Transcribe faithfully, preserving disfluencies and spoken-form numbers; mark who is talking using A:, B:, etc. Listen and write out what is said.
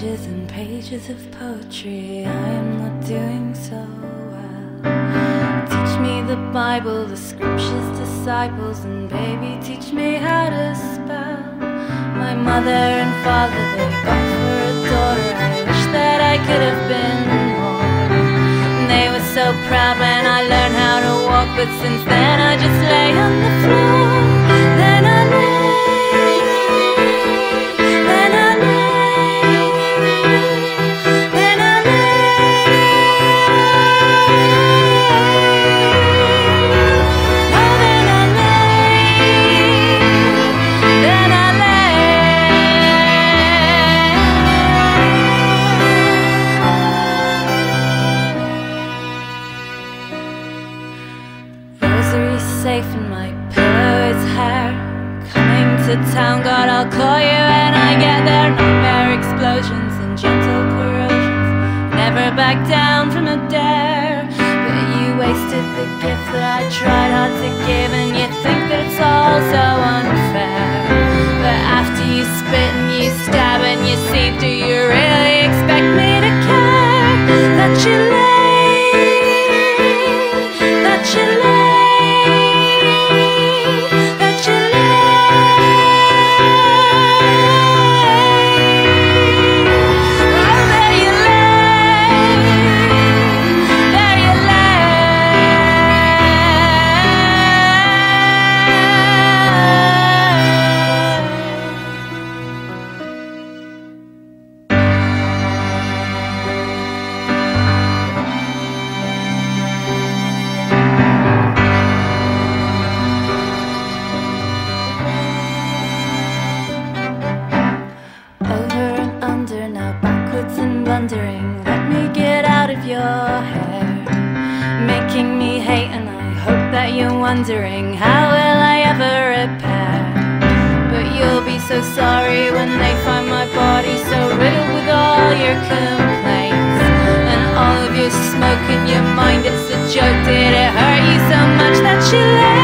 A: pages and pages of poetry. I am not doing so well. Teach me the Bible, the scriptures, disciples, and baby, teach me how to spell. My mother and father, they got for a daughter. I wish that I could have been more. And they were so proud when I learned how to walk, but since then I just lay on the floor. Then I lay. Safe in my pillow's hair. Coming to town, God, I'll call you when I get there. Nightmare explosions and gentle corrosions. Never back down from a dare. But you wasted the gift that I tried hard to give, and you think that it's all so unfair. But after you spit and you stab and you see, do you really expect me to care? That you lay, that you lay. Wondering, let me get out of your hair, making me hate, and I hope that you're wondering, how will I ever repair? But you'll be so sorry when they find my body so riddled with all your complaints, and all of your smoke in your mind, it's a joke. Did it hurt you so much that you left?